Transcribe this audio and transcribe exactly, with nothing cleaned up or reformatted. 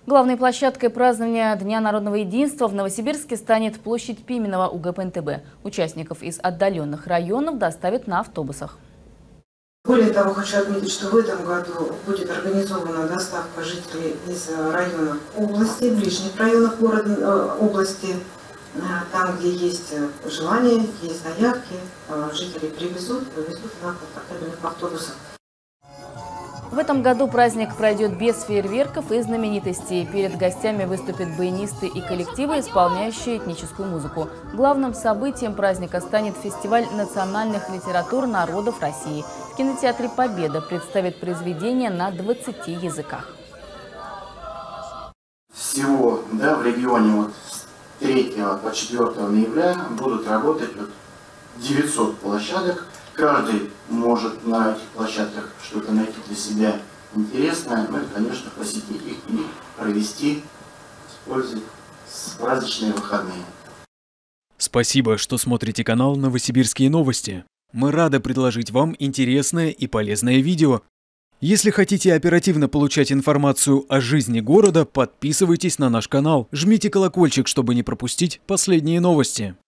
Главной площадкой празднования Дня народного единства в Новосибирске станет площадь Пименова у гэ пэ эн тэ бэ. Участников из отдаленных районов доставят на автобусах. Более того, хочу отметить, что в этом году будет организована доставка жителей из районов области, ближних районов города, области. Там, где есть желание, есть заявки, жители привезут, повезут на комфортабельных автобусах. В этом году праздник пройдет без фейерверков и знаменитостей. Перед гостями выступят баянисты и коллективы, исполняющие этническую музыку. Главным событием праздника станет фестиваль национальных литератур народов России. В кинотеатре «Победа» представят произведения на двадцати языках. Всего да, в регионе вот с третьего по четвёртое ноября будут работать вот девятьсот площадок. Каждый может на этих площадках что-то найти для себя интересное, ну и, конечно, посетить их и провести с пользой праздничные выходные. Спасибо, что смотрите канал «Новосибирские новости». Мы рады предложить вам интересное и полезное видео. Если хотите оперативно получать информацию о жизни города, подписывайтесь на наш канал, жмите колокольчик, чтобы не пропустить последние новости.